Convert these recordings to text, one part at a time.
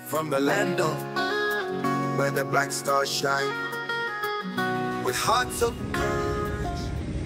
From the land of where the black stars shine, with hearts of courage.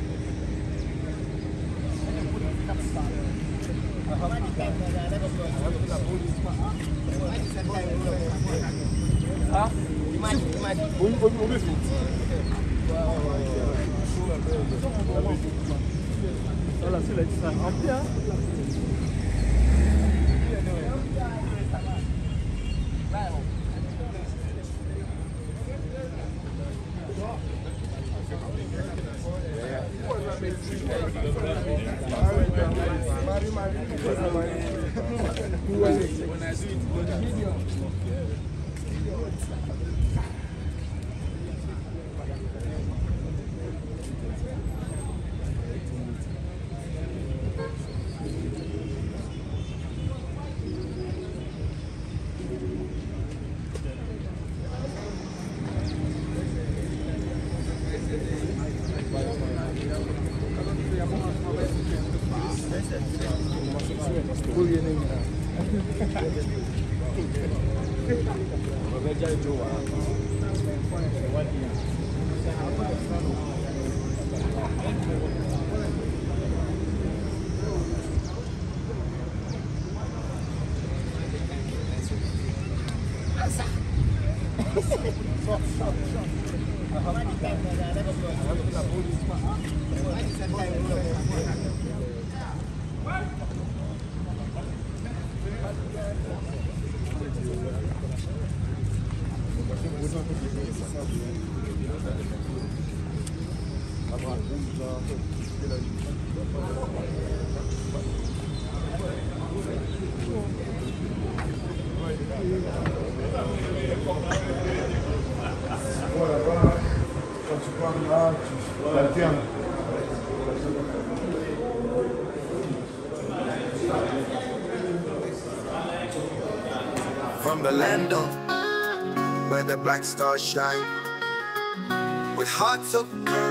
From the land of where the black stars shine, with hearts of courage.